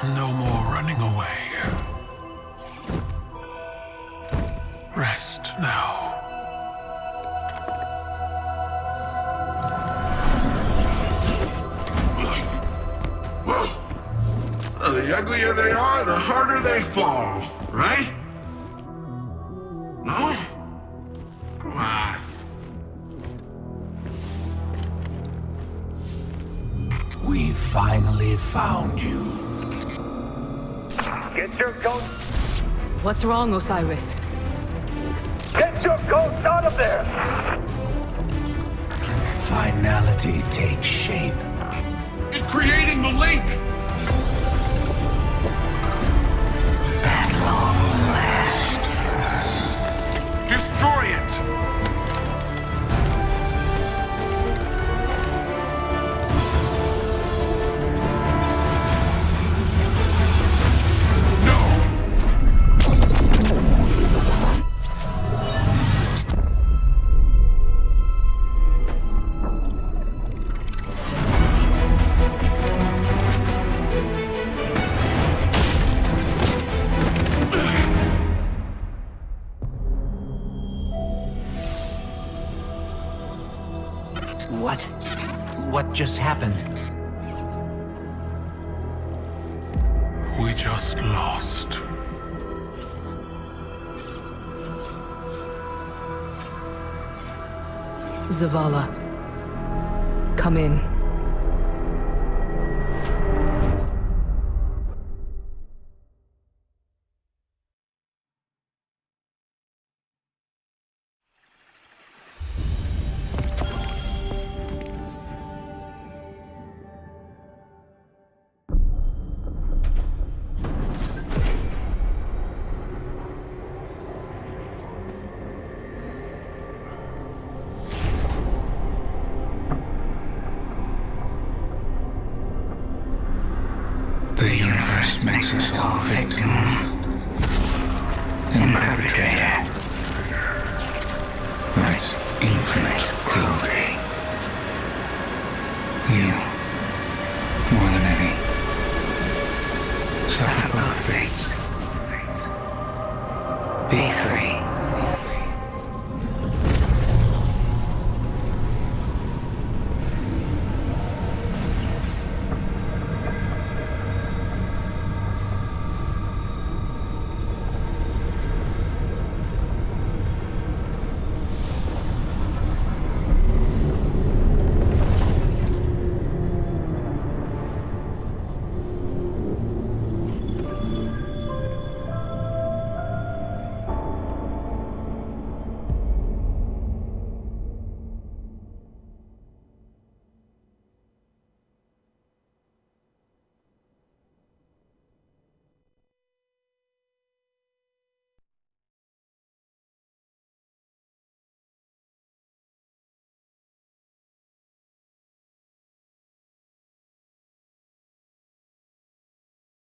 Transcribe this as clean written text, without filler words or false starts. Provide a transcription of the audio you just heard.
No more running away. Rest now. The uglier they are, the harder they fall, right? No? Come on. We finally found you. Get your ghosts! What's wrong, Osiris? Get your ghosts out of there! Finality takes shape. It's creating the link! At long last. Destroy it! What just happened? We just lost. Zavala. Come in. The universe makes us all victim and perpetrator of its infinite cruelty. You, more than any, suffer both fates. Be free.